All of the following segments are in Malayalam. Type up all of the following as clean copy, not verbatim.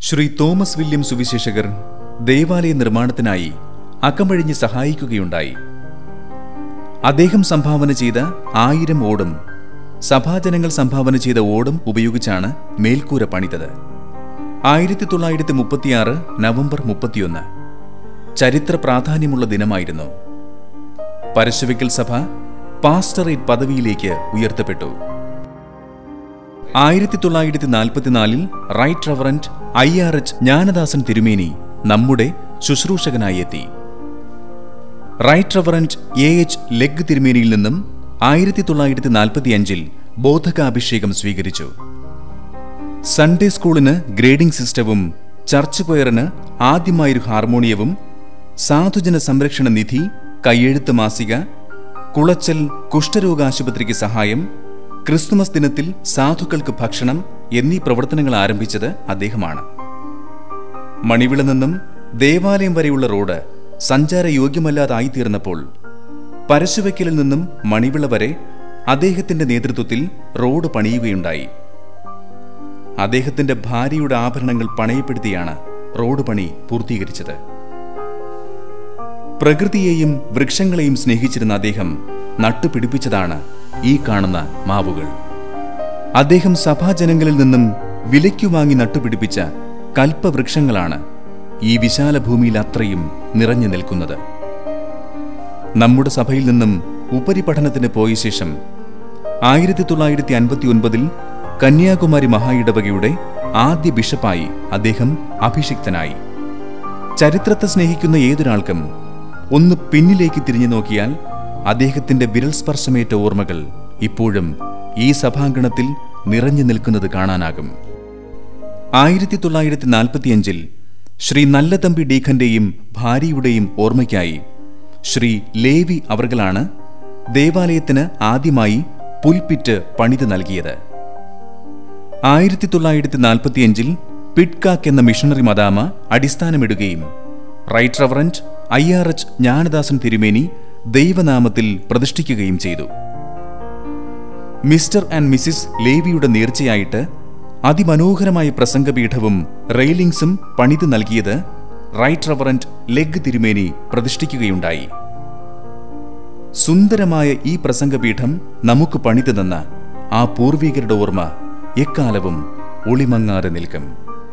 ശ്രീ തോമസ് വില്യം സുവിശേഷകർ ദേവാലയ നിർമ്മാണത്തിനായി അകമഴിഞ്ഞ് സഹായിക്കുകയുണ്ടായി. അദ്ദേഹം സംഭാവന ചെയ്ത 1000 ഓടും സഭാജനങ്ങൾ സംഭാവന ചെയ്ത ഓടും ഉപയോഗിച്ചാണ് മേൽക്കൂര പണിതത്. 1936 നവംബർ 31 ചരിത്ര പ്രാധാന്യമുള്ള ദിനമായിരുന്നു. പരശുവയ്ക്കൽ സഭ പാസ്റ്ററേറ്റ് പദവിയിലേക്ക് ഉയർത്തപ്പെട്ടു. 1944 റൈറ്റ് റവറന്റ് IRH ജ്ഞാനദാസൻ തിരുമേനി നമ്മുടെ ശുശ്രൂഷകനായി എത്തി. റൈറ്റ് റവറന്റ് AH ലെഗ് തിരുമേനിയിൽ നിന്നും 1945 ബോധകാഭിഷേകം സ്വീകരിച്ചു. സൺഡേ സ്കൂളിന് ഗ്രേഡിംഗ് സിസ്റ്റവും ചർച്ച് കൊയറിന് ആദ്യമായൊരു ഹാർമോണിയവും സാധുജന സംരക്ഷണ നിധി, കയ്യെഴുത്ത് മാസിക, കുളച്ചൽ കുഷ്ഠരോഗാശുപത്രിക്ക് സഹായം, ക്രിസ്തുമസ് ദിനത്തിൽ സാധുക്കൾക്ക് ഭക്ഷണം എന്നീ പ്രവർത്തനങ്ങൾ ആരംഭിച്ചത് അദ്ദേഹമാണ്. മണിവിള നിന്നും ദേവാലയം വരെയുള്ള റോഡ് സഞ്ചാരയോഗ്യമല്ലാതായിത്തീർന്നപ്പോൾ പരശുവയ്ക്കലിൽ നിന്നും മണിവിള വരെ അദ്ദേഹത്തിന്റെ നേതൃത്വത്തിൽ റോഡ് പണിയുകയുണ്ടായി. അദ്ദേഹത്തിന്റെ ഭാര്യയുടെ ആഭരണങ്ങൾ പണയപ്പെടുത്തിയാണ് റോഡ് പണി പൂർത്തീകരിച്ചത്. പ്രകൃതിയെയും വൃക്ഷങ്ങളെയും സ്നേഹിച്ചിരുന്ന അദ്ദേഹം നട്ടുപിടിപ്പിച്ചതാണ് ഈ കാണുന്ന മാവുകൾ. അദ്ദേഹം സഭാജനങ്ങളിൽ നിന്നും വിലയ്ക്കു വാങ്ങി നട്ടുപിടിപ്പിച്ച കൽപ്പവൃക്ഷങ്ങളാണ് ഈ വിശാല ഭൂമിയിൽ അത്രയും നിറഞ്ഞു നിൽക്കുന്നത്. നമ്മുടെ സഭയിൽ നിന്നും ഉപരിപഠനത്തിന് പോയ ശേഷം 1959 കന്യാകുമാരി മഹാ ഇടവകയുടെ ആദ്യ ബിഷപ്പായി അദ്ദേഹം അഭിഷിക്തനായി. ചരിത്രത്തെ സ്നേഹിക്കുന്ന ഏതൊരാൾക്കും ഒന്ന് പിന്നിലേക്ക് തിരിഞ്ഞു നോക്കിയാൽ അദ്ദേഹത്തിന്റെ വിരൽ സ്പർശമേറ്റ ഓർമ്മകൾ ഇപ്പോഴും ഈ സഭാങ്കണത്തിൽ നിറഞ്ഞു നിൽക്കുന്നത് കാണാനാകും. 1945 ശ്രീ നല്ലതമ്പി ഡീഖന്റെയും ഭാര്യയുടെയും ഓർമ്മയ്ക്കായി ശ്രീ ലേവി അവർകളാണ് ദേവാലയത്തിന് ആദ്യമായി പുൽപിറ്റ് പണിത് നൽകിയത്. 1945 പിഡ്കാക്ക് എന്ന മിഷണറി മദാമ അടിസ്ഥാനമിടുകയും റൈറ്റ് റവറന്റ് IRH ജ്ഞാനദാസൻ തിരുമേനി ദൈവനാമത്തിൽ പ്രതിഷ്ഠിക്കുകയും ചെയ്തു. മിസ്റ്റർ ആൻഡ് മിസിസ് ലേവിയുടെ നേർച്ചയായിട്ട് അതിമനോഹരമായ പ്രസംഗപീഠവും റെയിലിംഗ്സും പണിത് നൽകിയത് റൈറ്റ് റവറന്റ് ലെഗ് തിരുമേനി പ്രതിഷ്ഠിക്കുകയുണ്ടായി. സുന്ദരമായ ഈ പ്രസംഗപീഠം നമുക്ക് പണിതു തന്ന ആ പൂർവികരുടെ ഓർമ്മ എക്കാലവും ഒളിമങ്ങാതെ നിൽക്കും.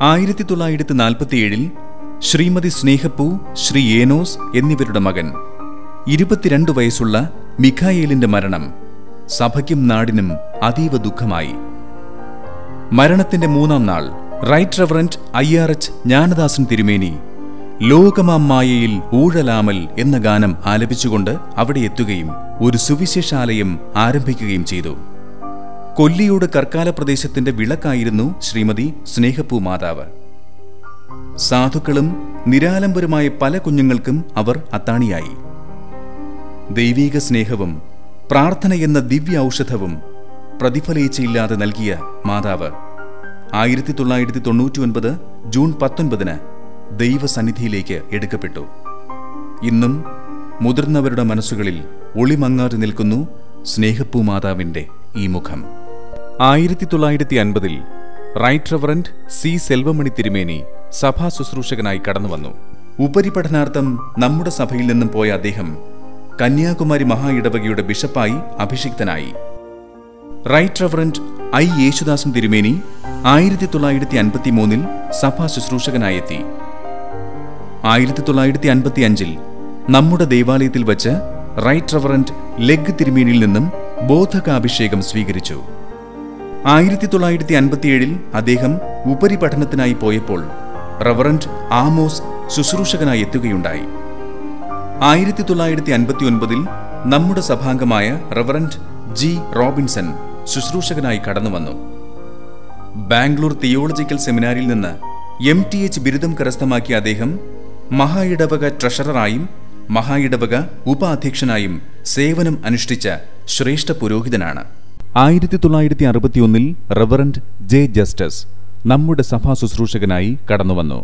1947 ശ്രീമതി സ്നേഹപ്പൂ, ശ്രീ ഏനോസ് എന്നിവരുടെ മകൻ 22 വയസ്സുള്ള മിഖായേലിന്റെ മരണം സഭയ്ക്കും നാടിനും അതീവ ദുഃഖമായി. മരണത്തിന്റെ 3-ാം നാൾ റൈറ്റ് റവറന്റ് IRH ജ്ഞാനദാസൻ തിരുമേനി ലോകമാം മായയിൽ ഊഴലാമൽ എന്ന ഗാനം ആലപിച്ചുകൊണ്ട് അവിടെ എത്തുകയും ഒരു സുവിശേഷാലയം ആരംഭിക്കുകയും ചെയ്തു. കൊല്ലിയോട് കർക്കാല പ്രദേശത്തിന്റെ വിളക്കായിരുന്നു ശ്രീമതി സ്നേഹപ്പൂ മാതാവ്. സാധുക്കളും നിരാലംബരുമായ പല കുഞ്ഞുങ്ങൾക്കും അവർ അത്താണിയായി. ദൈവീക സ്നേഹവും പ്രാർത്ഥന എന്ന ദിവ്യ ഔഷധവും പ്രതിഫലേച്ഛയില്ലാതെ നൽകിയ മാതാവ് 1999 ജൂൺ 19 ദൈവസന്നിധിയിലേക്ക് എടുക്കപ്പെട്ടു. ഇന്നും മുതിർന്നവരുടെ മനസ്സുകളിൽ ഒളിമങ്ങാതെ നിൽക്കുന്നു സ്നേഹപ്പൂ മാതാവിന്റെ ഈ മുഖം. 1950 റൈറ്റ് റവറന്റ് C സെൽവമണി തിരുമേനി സഭാ ശുശ്രൂഷകനായി കടന്നുവന്നു. ഉപരിപഠനാർത്ഥം നമ്മുടെ സഭയിൽ നിന്നും പോയ അദ്ദേഹം കന്യാകുമാരി മഹാ ഇടവകയുടെ ബിഷപ്പായി അഭിഷിക്തനായി. റൈറ്റ് റവറന്റ് I യേശുദാസൻ തിരുമേനി 1953 സഭാ ശുശ്രൂഷകനായെത്തി. 1955 നമ്മുടെ ദേവാലയത്തിൽ വച്ച് റൈറ്റ് റവറന്റ് ലെഗ് തിരുമേനിയിൽ നിന്നും ബോധകാഭിഷേകം സ്വീകരിച്ചു. 1957 അദ്ദേഹം ഉപരിപഠനത്തിനായി പോയപ്പോൾ റവറന്റ് ആമോസ് ശുശ്രൂഷകനായി എത്തുകയുണ്ടായി. 1959 നമ്മുടെ സഭാംഗമായ റവറന്റ് G റോബിൻസൺ ശുശ്രൂഷകനായി കടന്നുവന്നു. ബാംഗ്ലൂർ തിയോളജിക്കൽ സെമിനാരിൽ നിന്ന് MTH ബിരുദം കരസ്ഥമാക്കിയ അദ്ദേഹം മഹാ ഇടവക ട്രഷററായും മഹാ ഇടവക ഉപാധ്യക്ഷനായും സേവനം അനുഷ്ഠിച്ച ശ്രേഷ്ഠ പുരോഹിതനാണ്. 1961 റവറന്റ് J ജസ്റ്റിസ് നമ്മുടെ സഭാ ശുശ്രൂഷകനായി കടന്നുവന്നു.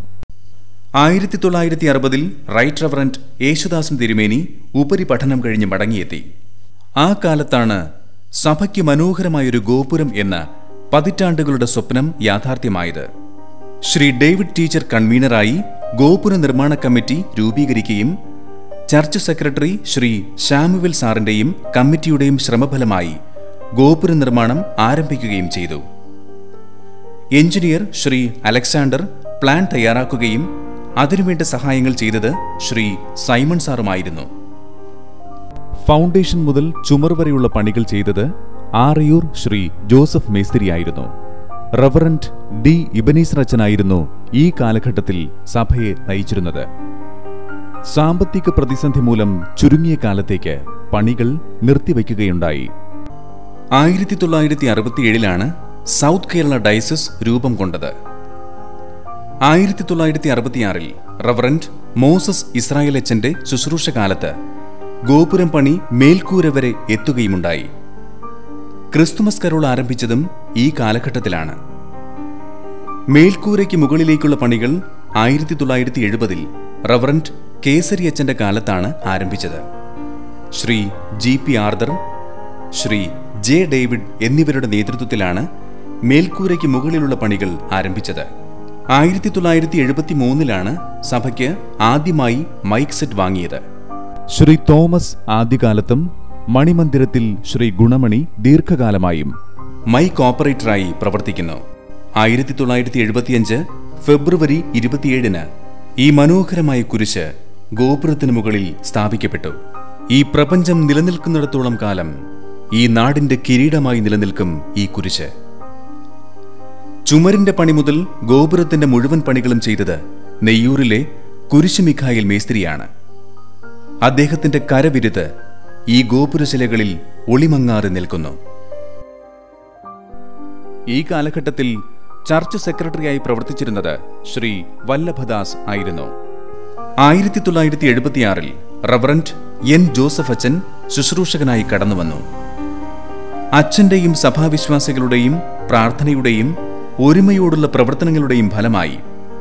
1960 റൈറ്റ് റവറന്റ് യേശുദാസൻ തിരുമേനി ഉപരിപഠനം കഴിഞ്ഞ് മടങ്ങിയെത്തി. ആ കാലത്താണ് സഭയ്ക്ക് മനോഹരമായൊരു ഗോപുരം എന്ന പതിറ്റാണ്ടുകളുടെ സ്വപ്നം യാഥാർത്ഥ്യമായത്. ശ്രീ ഡേവിഡ് ടീച്ചർ കൺവീനറായി ഗോപുര നിർമ്മാണ കമ്മിറ്റി രൂപീകരിക്കുകയും ചർച്ച് സെക്രട്ടറി ശ്രീ ശാമുവൽ സാറിന്റെയും കമ്മിറ്റിയുടെയും ശ്രമഫലമായി ഗോപുര നിർമ്മാണം ആരംഭിക്കുകയും ചെയ്തു. എഞ്ചിനീയർ ശ്രീ അലക്സാണ്ടർ പ്ലാൻ തയ്യാറാക്കുകയും അതിനുവേണ്ട സഹായങ്ങൾ ചെയ്തത് ശ്രീ സൈമൺ സാറുമായിരുന്നു. ഫൗണ്ടേഷൻ മുതൽ ചുമർ വരെയുള്ള പണികൾ ചെയ്തത് ആറയൂർ ശ്രീ ജോസഫ് മേസ്തിരിയായിരുന്നു. റവറന്റ് ഡി ഇബനീസർ അച്ഛനായിരുന്നു ഈ കാലഘട്ടത്തിൽ സഭയെ നയിച്ചിരുന്നത്. സാമ്പത്തിക പ്രതിസന്ധി മൂലം ചുരുങ്ങിയ കാലത്തേക്ക് പണികൾ നിർത്തിവെക്കുകയുണ്ടായി. 1967 സൗത്ത് കേരള ഡയസിസ് രൂപം കൊണ്ടത്. 1966 റവറന്റ് മോസസ് ഇസ്രായേൽ അച്ഛന്റെ ശുശ്രൂഷ കാലത്ത് ഗോപുരം പണി മേൽക്കൂര വരെ എത്തുകയുമുണ്ടായി. ക്രിസ്തുമസ് കരോൾ ആരംഭിച്ചതും ഈ കാലഘട്ടത്തിലാണ്. മേൽക്കൂരയ്ക്ക് മുകളിലേക്കുള്ള പണികൾ 1970 റവറന്റ് കേസരി അച്ഛന്റെ കാലത്താണ് ആരംഭിച്ചത്. Shri GP Arthur, Shri J David എന്നിവരുടെ നേതൃത്വത്തിലാണ് മേൽക്കൂരയ്ക്ക് മുകളിലുള്ള പണികൾ ആരംഭിച്ചത്. 1973 സഭയ്ക്ക് ആദ്യമായി മൈക്ക് സെറ്റ് വാങ്ങിയത്. ശ്രീ തോമസ് ആദ്യകാലത്തും മണിമന്ദിരത്തിൽ ശ്രീ ഗുണമണി ദീർഘകാലമായും മൈക്ക് ഓപ്പറേറ്ററായി പ്രവർത്തിക്കുന്നു. 1975 ഫെബ്രുവരി 27 ഈ മനോഹരമായ കുരിശ് ഗോപുരത്തിന് മുകളിൽ സ്ഥാപിക്കപ്പെട്ടു. ഈ പ്രപഞ്ചം നിലനിൽക്കുന്നിടത്തോളം കാലം ഈ നാടിന്റെ കിരീടമായി നിലനിൽക്കും ഈ കുരിശ്. ചുമരിന്റെ പണി മുതൽ ഗോപുരത്തിന്റെ മുഴുവൻ പണികളും ചെയ്തത് നെയ്യൂരിലെ കുരിശ് മിഖായേൽ മേസ്തിരിയാണ്. അദ്ദേഹത്തിന്റെ കരവിരുത് ഈ ഗോപുരശിലകളിൽ ഒളിമങ്ങാതെ നിൽക്കുന്നു. ഈ കാലഘട്ടത്തിൽ ചർച്ച് സെക്രട്ടറിയായി പ്രവർത്തിച്ചിരുന്നത് ശ്രീ വല്ലഭദാസ് ആയിരുന്നു. 1976 റവറന്റ് N ജോസഫ് അച്ഛൻ ശുശ്രൂഷകനായി കടന്നുവന്നു. അച്ഛന്റെയും സഭാവിശ്വാസികളുടെയും പ്രാർത്ഥനയുടെയും ഒരുമയോടുള്ള പ്രവർത്തനങ്ങളുടെയും ഫലമായി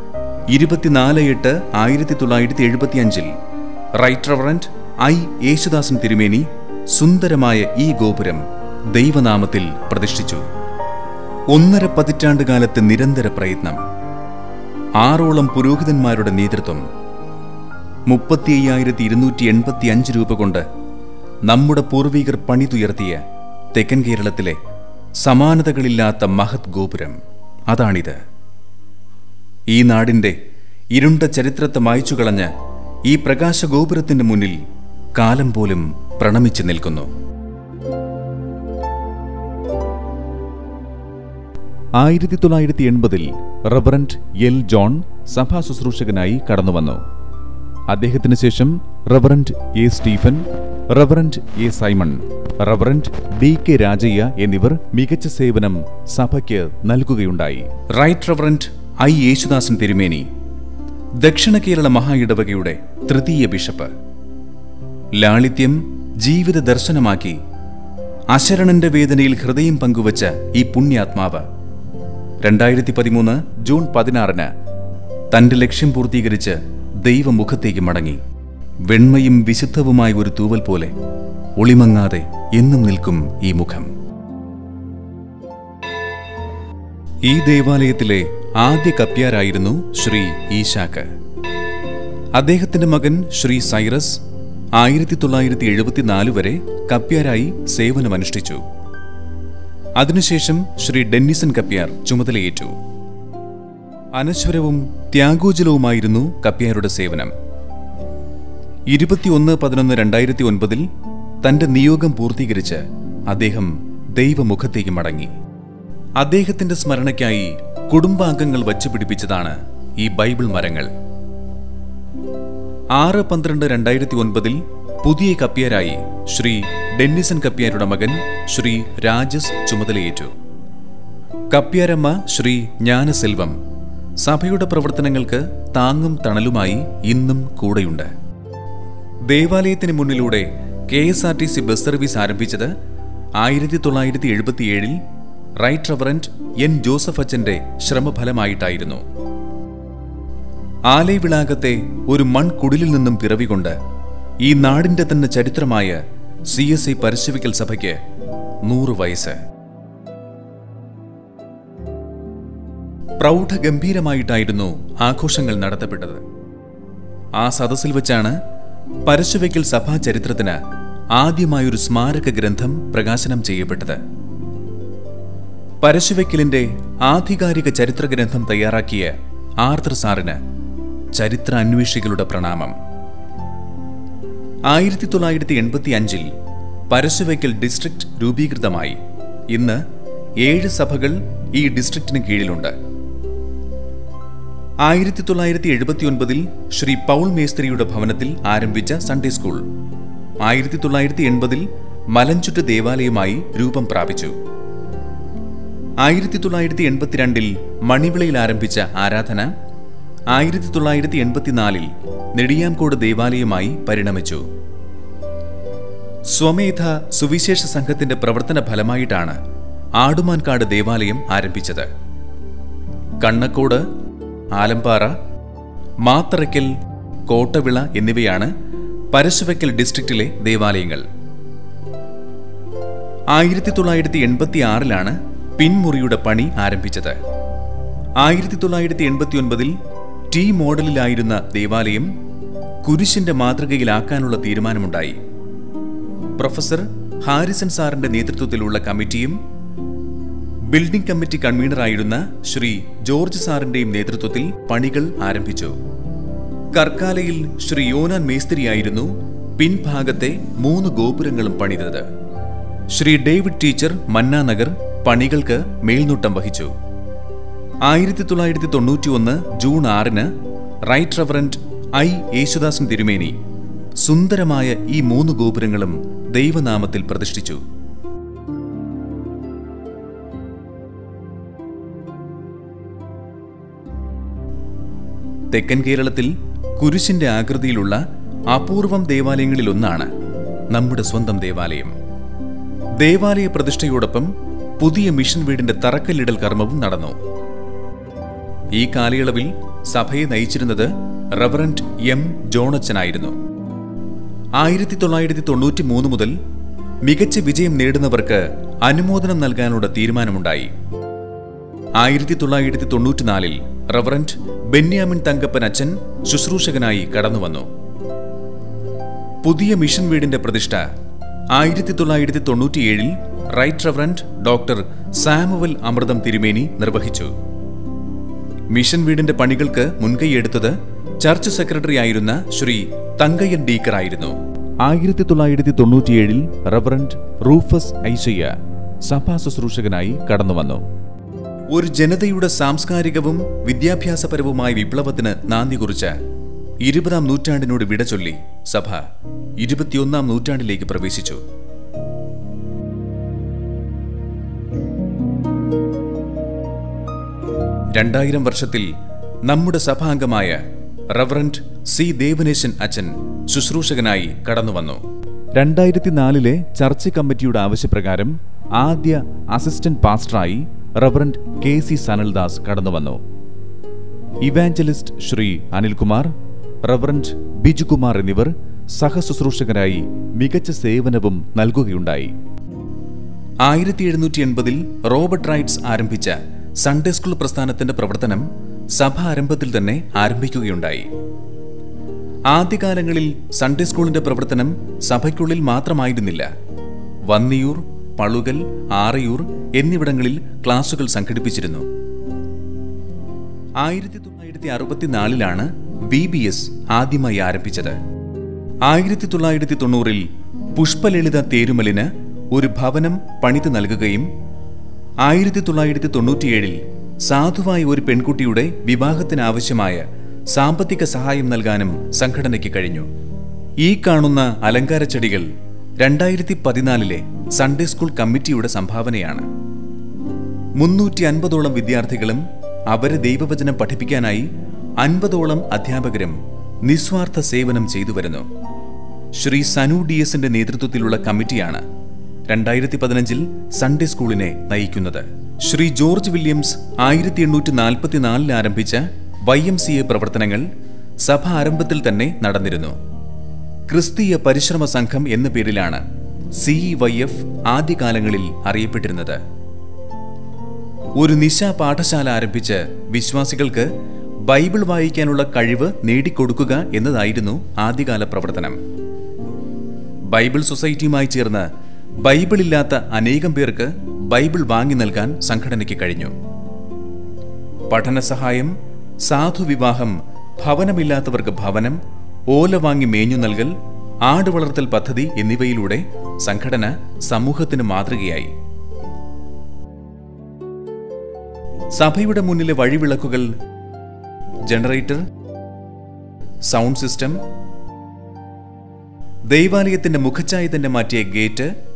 24/8/1975 റൈറ്റ് റവറന്റ് I യേശുദാസൻ തിരുമേനി സുന്ദരമായ ഈ ഗോപുരം ദൈവനാമത്തിൽ പ്രതിഷ്ഠിച്ചു. 1.5 പതിറ്റാണ്ട് കാലത്തെ നിരന്തര പ്രയത്നം, 6ഓളം പുരോഹിതന്മാരുടെ നേതൃത്വം, 35,285 രൂപ കൊണ്ട് നമ്മുടെ പൂർവികർ പണിതുയർത്തിയ തെക്കൻ കേരളത്തിലെ സമാനതകളില്ലാത്ത മഹത് ഗോപുരം അതാണിത്. ഈ നാടിന്റെ ഇരുണ്ട ചരിത്രത്തെ മായ്ച്ചുകളഞ്ഞ് ഈ പ്രകാശ ഗോപുരത്തിന്റെ മുന്നിൽ കാലം പോലും പ്രണമിച്ചു നിൽക്കുന്നു. 1980 റവറന്റ് L ജോൺ സഭാ ശുശ്രൂഷകനായി കടന്നുവന്നു. അദ്ദേഹത്തിന് ശേഷം reverend A Stephen, reverend A Simon, reverend DK Rajayya എന്നിവർ മികച്ച സേവനം സഭയ്ക്ക് നൽകുകയുണ്ടായി. റൈറ്റ് റവറന്റ് I യേശുദാസൻ തിരുമേനി ദക്ഷിണ കേരള മഹാ ഇടവകയുടെ തൃതീയ ബിഷപ്പ്. ലാളിത്യം ജീവിത ദർശനമാക്കി അശരണന്റെ വേദനയിൽ ഹൃദയം പങ്കുവച്ച ഈ പുണ്യാത്മാവ് 2013 ജൂൺ 16 തന്റെ ലക്ഷ്യം പൂർത്തീകരിച്ച് ദൈവമുഖത്തേക്ക് മടങ്ങി. വെണ്മയും വിശുദ്ധവുമായ ഒരു തൂവൽ പോലെ ഒളിമങ്ങാതെ എന്നും നിൽക്കും ഈ മുഖം. ഈ ദേവാലയത്തിലെ ആദ്യ കപ്യാരായിരുന്നു ശ്രീ ഈശാക്ക്. അദ്ദേഹത്തിന്റെ മകൻ ശ്രീ സൈറസ് 1974 വരെ കപ്യാരായി സേവനമനുഷ്ഠിച്ചു. അതിനുശേഷം ശ്രീ ഡെന്നിസൺ കപ്യാർ ചുമതലയേറ്റു. അനശ്വരവും ത്യാഗോജലവുമായിരുന്നു കപ്യാരുടെ സേവനം. 21/11/2009 തന്റെ നിയോഗം പൂർത്തീകരിച്ച് അദ്ദേഹം ദൈവമുഖത്തേക്ക് മടങ്ങി. അദ്ദേഹത്തിന്റെ സ്മരണയ്ക്കായി കുടുംബാംഗങ്ങൾ വച്ചുപിടിപ്പിച്ചതാണ് ഈ ബൈബിൾ മരങ്ങൾ. 6/12/2009 പുതിയ കപ്യാരായി ശ്രീ ഡെന്നിസൺ കപ്യാരുടെ മകൻ ശ്രീ രാജസ് ചുമതലയേറ്റു. കപ്യാരമ്മ ശ്രീ ജ്ഞാനസെൽവം സഭയുടെ പ്രവർത്തനങ്ങൾക്ക് താങ്ങും തണലുമായി ഇന്നും കൂടെയുണ്ട്. ദേവാലയത്തിന് മുന്നിലൂടെ KSRTC ബസ് സർവീസ് ആരംഭിച്ചത് 1977 റൈറ്റ് റവറന്റ് N ജോസഫ് അച്ഛന്റെ ശ്രമഫലമായിട്ടായിരുന്നു. ആലയവിളാകത്തെ ഒരു മൺകുടിലിൽ നിന്നും പിറവികൊണ്ട് ഈ നാടിന്റെ തന്നെ ചരിത്രമായ CSI പരശുവിക്കൽ സഭയ്ക്ക് 100 വയസ്സ്. പ്രൗഢഗംഭീരമായിട്ടായിരുന്നു ആഘോഷങ്ങൾ നടത്തപ്പെട്ടത്. ആ സദസ്സിൽ വച്ചാണ് പരശുവയ്ക്കൽ സഭാ ചരിത്രത്തിന് ആദ്യമായൊരു സ്മാരക ഗ്രന്ഥം പ്രകാശനം ചെയ്യപ്പെട്ടത്. പരശുവയ്ക്കലിന്റെ ആധികാരിക ചരിത്ര ഗ്രന്ഥം തയ്യാറാക്കിയ ആർത്തർ സാറിന് ചരിത്ര അന്വേഷികളുടെ പ്രണാമം. 1985 പരശുവയ്ക്കൽ ഡിസ്ട്രിക്ട് രൂപീകൃതമായി. ഇന്ന് 7 സഭകൾ ഈ ഡിസ്ട്രിക്റ്റിന് കീഴിലുണ്ട്. 1979 ശ്രീ പൗൾ മേസ്ത്രിയുടെ ഭവനത്തിൽ ആരംഭിച്ച സൺഡേ സ്കൂൾ 1980 മലഞ്ചുറ്റ് ദേവാലയമായി രൂപം പ്രാപിച്ചു. 1982 മണിവിളയിൽ ആരംഭിച്ച ആരാധന 1984 നെടിയാംകോട് ദേവാലയമായി പരിണമിച്ചു. സ്വമേധ സുവിശേഷ സംഘത്തിന്റെ പ്രവർത്തന ഫലമായിട്ടാണ് ആടുമാൻകാട് ദേവാലയം ആരംഭിച്ചത്. കണ്ണക്കോട്, ആലമ്പാറ, മാത്തറയ്ക്കൽ, കോട്ടവിള എന്നിവയാണ് പരശുവയ്ക്കൽ ഡിസ്ട്രിക്റ്റിലെ ദേവാലയങ്ങൾ. 1986 പിൻമുറിയുടെ പണി ആരംഭിച്ചത്. 1989 ടി മോഡലിലായിരുന്ന ദേവാലയം കുരിശിന്റെ മാതൃകയിലാക്കാനുള്ള തീരുമാനമുണ്ടായി. പ്രൊഫസർ ഹാരിസൺ സാറിന്റെ നേതൃത്വത്തിലുള്ള കമ്മിറ്റിയും ബിൽഡിംഗ് കമ്മിറ്റി കൺവീനറായിരുന്ന ശ്രീ ജോർജ് സാറിന്റെയും നേതൃത്വത്തിൽ പണികൾ ആരംഭിച്ചു. കർക്കാലയിൽ ശ്രീ യോനാൻ മേസ്തിരിയായിരുന്നു പിൻഭാഗത്തെ 3 ഗോപുരങ്ങളും പണിതത്. ശ്രീ ഡേവിഡ് ടീച്ചർ മന്നാനഗർ പണികൾക്ക് മേൽനോട്ടം വഹിച്ചു. 1991 June 6 right reverend I Yesudasan തിരുമേനി സുന്ദരമായ ഈ 3 ഗോപുരങ്ങളും ദൈവനാമത്തിൽ പ്രതിഷ്ഠിച്ചു. തെക്കൻ കേരളത്തിൽ കുരിശിന്റെ ആകൃതിയിലുള്ള അപൂർവം ദേവാലയങ്ങളിലൊന്നാണ് നമ്മുടെ സ്വന്തം ദേവാലയം. ദേവാലയ പ്രതിഷ്ഠയോടൊപ്പം പുതിയ മിഷൻ വീടിന്റെ തറക്കല്ലിടൽ കർമ്മവും നടന്നു. ഈ കാലയളവിൽ സഭയെ നയിച്ചിരുന്നത് റവറന്റ് എം ജോണച്ചനായിരുന്നു. 1993 മുതൽ മികച്ച വിജയം നേടുന്നവർക്ക് അനുമോദനം നൽകാനുള്ള തീരുമാനമുണ്ടായി. 1994 റവറന്റ് ബെന്യാമിൻ തങ്കപ്പൻ അച്ഛൻ ശുശ്രൂഷകനായി കടന്നുവന്നു. പുതിയ മിഷൻ വീടിന്റെ പ്രതിഷ്ഠ 1997 right reverend doctor Samuel Amritham തിരുമേനി നിർവഹിച്ചു. മിഷൻ വീടിന്റെ പണികൾക്ക് മുൻകൈയെടുത്തത് ചർച്ച് സെക്രട്ടറി ആയിരുന്ന ശ്രീ തങ്കയ്യൻ ഡീക്കർ ആയിരുന്നു. 1997 റവറന്റ് റൂഫസ് ഐശയ്യ സഭാ ശുശ്രൂഷകനായി കടന്നുവന്നു. ഒരു ജനതയുടെ സാംസ്കാരികവും വിദ്യാഭ്യാസപരവുമായ വിപ്ലവത്തിന് നാന്ദി കുറിച്ച 20ാം നൂറ്റാണ്ടിനോട് വിട ചൊല്ലി സഭ 21ാം നൂറ്റാണ്ടിലേക്ക് പ്രവേശിച്ചു. വർഷത്തിൽ നമ്മുടെ സഭാംഗമായ റവറന്റ് സി ദേവനേശൻ അച്ഛൻ ശുശ്രൂഷകനായി കടന്നുവന്നു. 2004 ചർച്ച് കമ്മിറ്റിയുടെ ആവശ്യപ്രകാരം ആദ്യ അസിസ്റ്റന്റ് പാസ്റ്ററായി റവറന്റ് കെ സി സനൽദാസ് കടന്നുവന്നു. ഇവാഞ്ചലിസ്റ്റ് ശ്രീ അനിൽകുമാർ, റവറന്റ് ബിജുകുമാർ എന്നിവർ സഹശുശ്രൂഷകരായി മികച്ച സേവനവും നൽകുകയുണ്ടായി. 1780 റോബർട്ട് റൈറ്റ്സ് ആരംഭിച്ച സൺഡേ സ്കൂൾ പ്രസ്ഥാനത്തിന്റെ പ്രവർത്തനം സഭ ആരംഭത്തിൽ തന്നെ ആരംഭിക്കുകയുണ്ടായി. ആദ്യകാലങ്ങളിൽ സൺഡേ സ്കൂളിന്റെ പ്രവർത്തനം സഭയ്ക്കുള്ളിൽ മാത്രമായിരുന്നില്ല. വന്നിയൂർ, പളുകൽ, ആറയൂർ എന്നിവിടങ്ങളിൽ ക്ലാസുകൾ സംഘടിപ്പിച്ചിരുന്നു. 1964 BBS ആദ്യമായി ആരംഭിച്ചത്. 1990 പുഷ്പലളിത തേരുമലിന് ഒരു ഭവനം പണിത് നൽകുകയും 1997 സാധുവായ ഒരു പെൺകുട്ടിയുടെ വിവാഹത്തിനാവശ്യമായ സാമ്പത്തിക സഹായം നൽകാനും സംഘടനയ്ക്ക് കഴിഞ്ഞു. ഈ കാണുന്ന അലങ്കാര ചെടികൾ 2014 സൺഡേ സ്കൂൾ കമ്മിറ്റിയുടെ സംഭാവനയാണ്. 350ഓളം വിദ്യാർത്ഥികളും അവരെ ദൈവവചനം പഠിപ്പിക്കാനായി 50ഓളം അധ്യാപകരും നിസ്വാർത്ഥ സേവനം ചെയ്തു വരുന്നു. ശ്രീ സനു DS-ന്റെ നേതൃത്വത്തിലുള്ള കമ്മിറ്റിയാണ് 2015 സൺഡേ സ്കൂളിനെ നയിക്കുന്നത്. ശ്രീ ജോർജ് വില്യംസ് 1844 ആരംഭിച്ച YMCA പ്രവർത്തനങ്ങൾ സഭ ആരംഭത്തിൽ തന്നെ നടന്നിരുന്നു. ക്രിസ്തീയ പരിശ്രമ സംഘം എന്ന പേരിലാണ് CEYF ആദ്യകാലങ്ങളിൽ അറിയപ്പെട്ടിരുന്നത്. ഒരു നിശാ പാഠശാല ആരംഭിച്ച് വിശ്വാസികൾക്ക് ബൈബിൾ വായിക്കാനുള്ള കഴിവ് നേടിക്കൊടുക്കുക എന്നതായിരുന്നു ആദ്യകാല പ്രവർത്തനം. ബൈബിൾ സൊസൈറ്റിയുമായി ചേർന്ന് ബൈബിൾ ഇല്ലാത്ത അനേകം പേർക്ക് ബൈബിൾ വാങ്ങി നൽകാൻ സംഘടനയ്ക്ക് കഴിഞ്ഞു. പഠനസഹായം, സാധുവിവാഹം, ഭവനമില്ലാത്തവർക്ക് ഭവനം, ഓല വാങ്ങി മേഞ്ഞു നൽകൽ, ആട് വളർത്തൽ പദ്ധതി എന്നിവയിലൂടെ സംഘടന സമൂഹത്തിന് മാതൃകയായി. സഭയുടെ മുന്നിലെ വഴിവിളക്കുകൾ, ജനറേറ്റർ, സൗണ്ട് സിസ്റ്റം, ദൈവാലയത്തിന്റെ മുഖച്ഛായ തന്നെ മാറ്റിയ ഗേറ്റ്,